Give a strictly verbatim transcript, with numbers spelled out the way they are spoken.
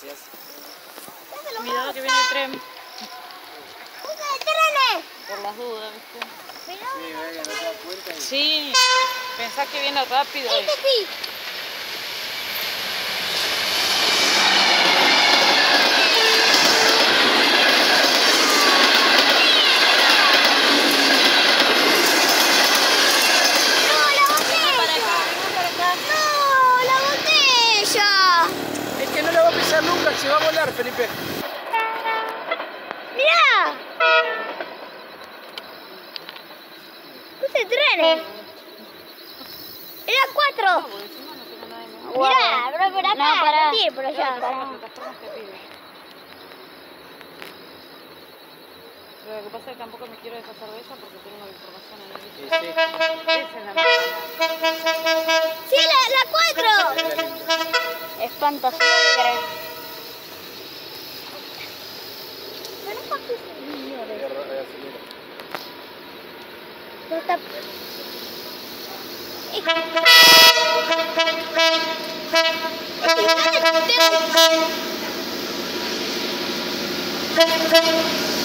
Gracias. Cuidado que viene el tren. ¡Usa de trenes! Por las dudas, ¿viste? Sí, vea que no te das cuenta. Y... Sí, pensás que viene rápido. Este sí. Nunca se va a volar, Felipe. ¡Mirá! Puse trenes. Eran cuatro. Mirá, pero por acá. No, para. Sí, por allá. Pero lo que pasa es que tampoco me quiero deshacer de ella porque tengo información en el Sí, libro. sí. Esa es la mejor. Sí, la, la cuatro. Espanta suegre. Pero no pases señores. No está... Thank you.